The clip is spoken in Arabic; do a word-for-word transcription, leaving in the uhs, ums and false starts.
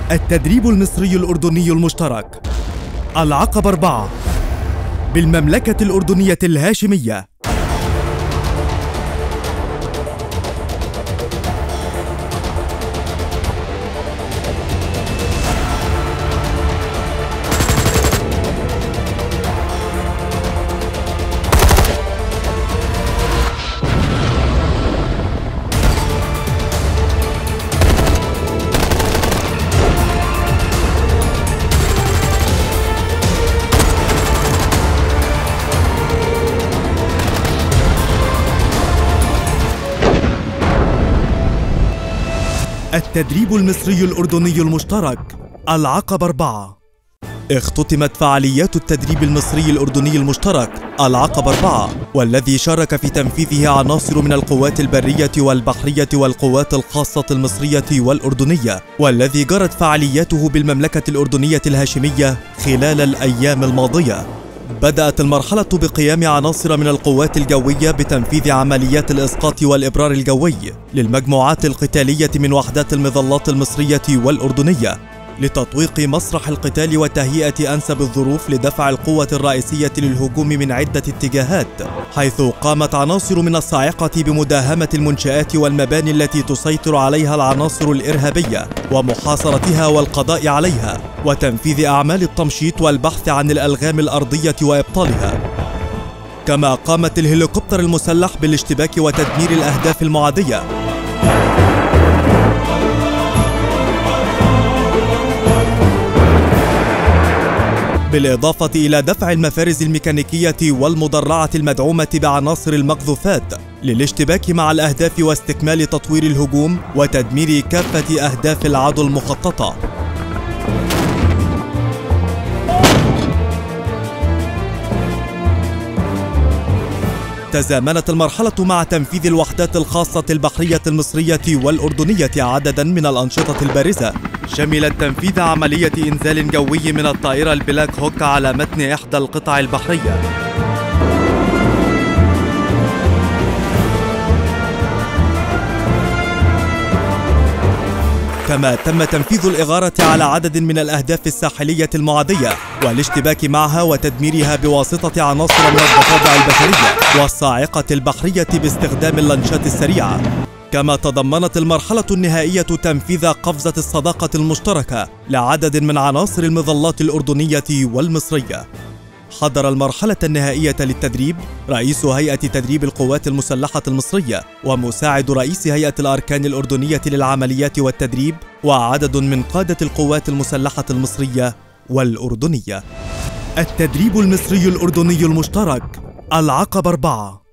التدريب المصري الأردني المشترك العقبة أربعة بالمملكة الأردنية الهاشمية. التدريب المصري الأردني المشترك العقبة أربعة. اختتمت فعاليات التدريب المصري الأردني المشترك العقبة أربعة، والذي شارك في تنفيذه عناصر من القوات البرية والبحرية والقوات الخاصة المصرية والأردنية، والذي جرت فعالياته بالمملكة الأردنية الهاشمية خلال الأيام الماضية. بدأت المرحلة بقيام عناصر من القوات الجوية بتنفيذ عمليات الإسقاط والإبرار الجوي للمجموعات القتالية من وحدات المظلات المصرية والأردنية لتطويق مسرح القتال وتهيئة أنسب الظروف لدفع القوة الرئيسية للهجوم من عدة اتجاهات، حيث قامت عناصر من الصاعقة بمداهمة المنشآت والمباني التي تسيطر عليها العناصر الإرهابية ومحاصرتها والقضاء عليها، وتنفيذ أعمال التمشيط والبحث عن الألغام الأرضية وإبطالها. كما قامت الهليكوبتر المسلح بالاشتباك وتدمير الأهداف المعادية. بالإضافة إلى دفع المفارز الميكانيكية والمدرعة المدعومة بعناصر المقذوفات للاشتباك مع الأهداف واستكمال تطوير الهجوم وتدمير كافة أهداف العدو المخططة. تزامنت المرحلة مع تنفيذ الوحدات الخاصة البحرية المصرية والأردنية عددا من الأنشطة البارزة، شملت تنفيذ عملية إنزال جوي من الطائرة البلاك هوك على متن إحدى القطع البحرية. كما تم تنفيذ الإغارة على عدد من الأهداف الساحلية المعادية والاشتباك معها وتدميرها بواسطة عناصر من الضفادع البشرية والصاعقة البحرية باستخدام اللانشات السريعة. كما تضمنت المرحلة النهائية تنفيذ قفزة الصداقة المشتركة لعدد من عناصر المظلات الأردنية والمصرية. حضر المرحلة النهائية للتدريب رئيس هيئة تدريب القوات المسلحة المصرية ومساعد رئيس هيئة الأركان الأردنية للعمليات والتدريب وعدد من قادة القوات المسلحة المصرية والأردنية. التدريب المصري الأردني المشترك العقبة أربعة.